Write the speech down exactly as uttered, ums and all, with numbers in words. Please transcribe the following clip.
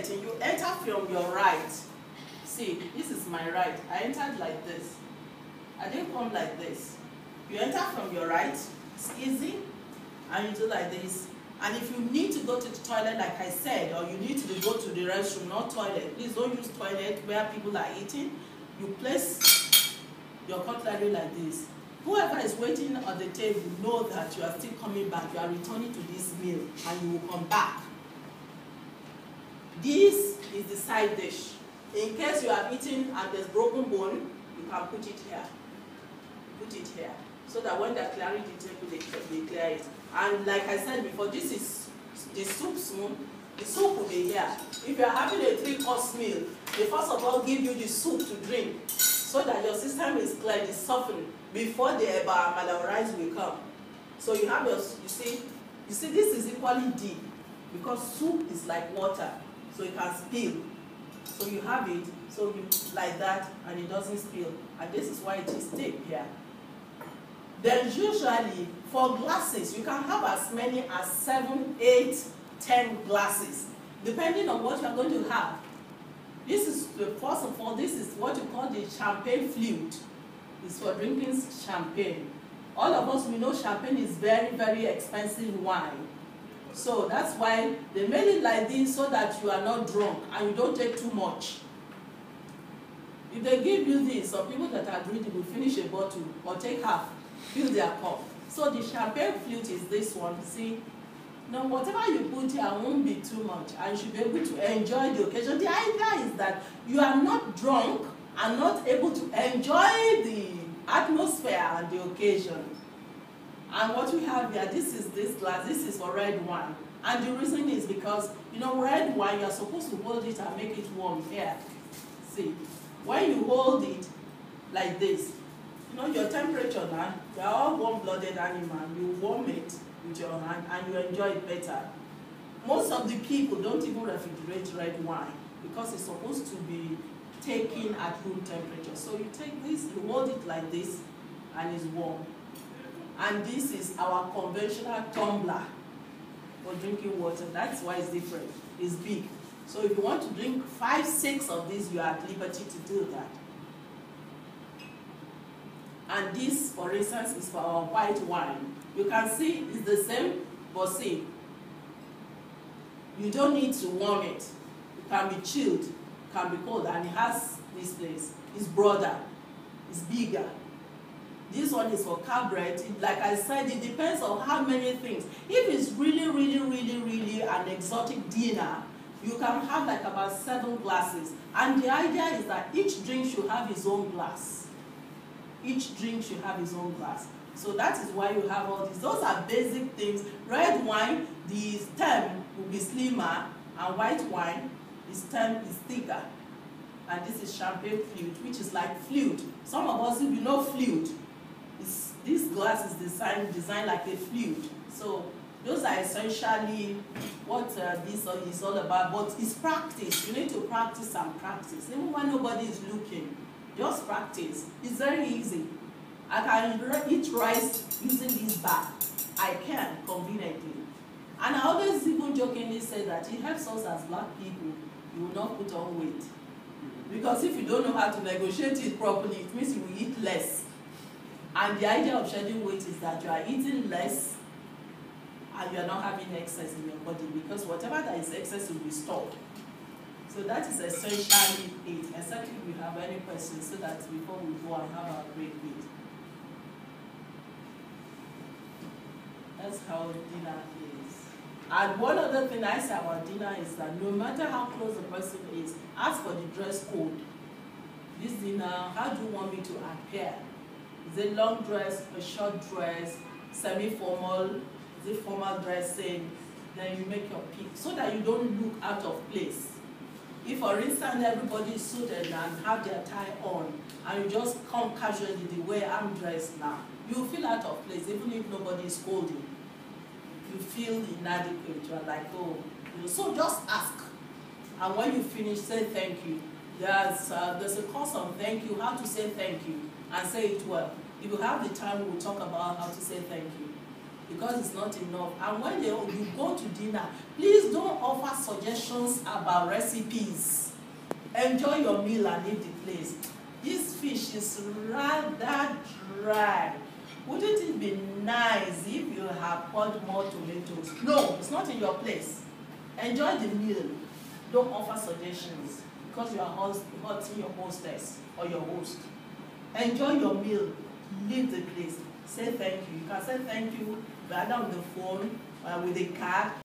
setting, you enter from your right. See, this is my right. I entered like this. I didn't come like this. You enter from your right, it's easy, and you do like this. And if you need to go to the toilet, like I said, or you need to go to the restroom, not toilet, please don't use toilet where people are eating. You place your cutlery like this. Whoever is waiting on the table know that you are still coming back. You are returning to this meal, and you will come back. This is the side dish. In case you are eating and there's broken bone, you can put it here. Put it here. So that when they're clearing the table, they, they clear it. And like I said before, this is the soup spoon. The soup will be here. If you're having a three-course meal, they first of all give you the soup to drink so that your system is cleared, is softened before the eba amala rice will come. So you have your, you see, you see this is equally deep because soup is like water, so it can spill. So you have it, so you like that, and it doesn't spill. And this is why it is thick here. Then usually for glasses, you can have as many as seven, eight, ten glasses, depending on what you are going to have. This is, first of all, this is what you call the champagne flute. It's for drinking champagne. All of us, we know champagne is very, very expensive wine. So that's why they made it like this so that you are not drunk and you don't take too much. If they give you this, some people that are greedy will finish a bottle or take half, fill their cup. So the champagne flute is this one, see? Now whatever you put here won't be too much and you should be able to enjoy the occasion. The idea is that you are not drunk and not able to enjoy the atmosphere and the occasion. And what we have here, this is this glass, this is for red wine. And the reason is because, you know, red wine, you're supposed to hold it and make it warm here. See, when you hold it like this, you know, your temperature now, you're all warm-blooded animal, you warm it with your hand and you enjoy it better. Most of the people don't even refrigerate red wine because it's supposed to be taken at room temperature. So you take this, you hold it like this, and it's warm. And this is our conventional tumbler for drinking water. That's why it's different. It's big. So if you want to drink five, six of these, you are at liberty to do that. And this, for instance, is for our white wine. You can see it's the same, but see, you don't need to warm it. It can be chilled, it can be cold, and it has this place. It's broader, it's bigger. This one is for cabaret. Like I said, it depends on how many things. If it's really, really, really, really an exotic dinner, you can have like about seven glasses. And the idea is that each drink should have its own glass. Each drink should have its own glass. So that is why you have all these. Those are basic things. Red wine, the stem will be slimmer, and white wine, the stem is thicker. And this is champagne flute, which is like flute. Some of us, if you know flute, it's, this glass is designed, designed like a flute. So those are essentially what uh, this is all about. But it's practice. You need to practice and practice. Even when nobody is looking, just practice. It's very easy. I can eat rice using this bag. I can, conveniently. And I always even jokingly say that it helps us as black people. You will not put on weight. Because if you don't know how to negotiate it properly, it means you will eat less. And the idea of shedding weight is that you are eating less and you are not having excess in your body, because whatever that is excess will be stored. So that is essentially it, except if we have any questions, so that before we go and have our break meet. That's how dinner is. And one other thing I say about dinner is that no matter how close the person is, ask for the dress code. This dinner, how do you want me to appear? Is it long dress, a short dress, semi-formal, is it formal dressing? Then you make your pick so that you don't look out of place. If, for instance, everybody is suited and have their tie on, and you just come casually the way I'm dressed now, you feel out of place, even if nobody is scolding. You feel inadequate. You are like, oh, you know, so just ask. And when you finish, say thank you. There's, uh, there's a course on thank you, how to say thank you, and say it well. If you have the time, we'll talk about how to say thank you. because it's not enough. And when you, you go to dinner, please don't offer suggestions about recipes. Enjoy your meal and leave the place. This fish is rather dry. Wouldn't it be nice if you have poured more tomatoes? No, it's not in your place. Enjoy the meal. Don't offer suggestions because you are hurting your hostess or your host. Enjoy your meal. Leave the place. Say thank you. You can say thank you either on the phone or with a card.